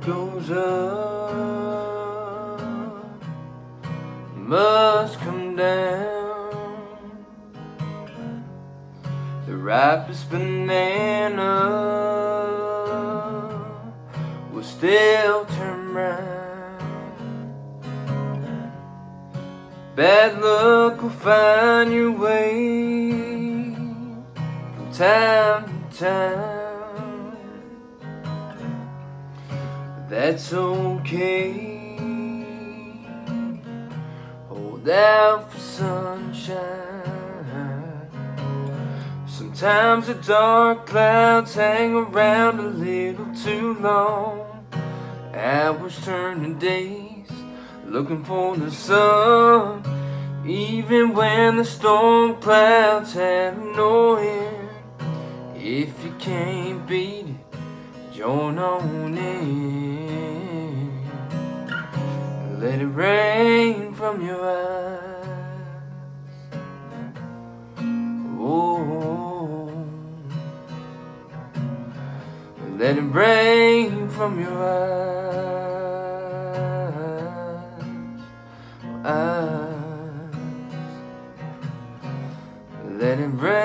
goes up must come down. The ripest banana will still turn brown. Bad luck will find your way from time to time. That's okay. Hold out for sunshine. Sometimes the dark clouds hang around a little too long. Hours turn to days, looking for the sun. Even when the storm clouds have no end. If you can't beat it, join on in. Let it rain from your eyes. Oh, let it rain from your eyes. Let it rain.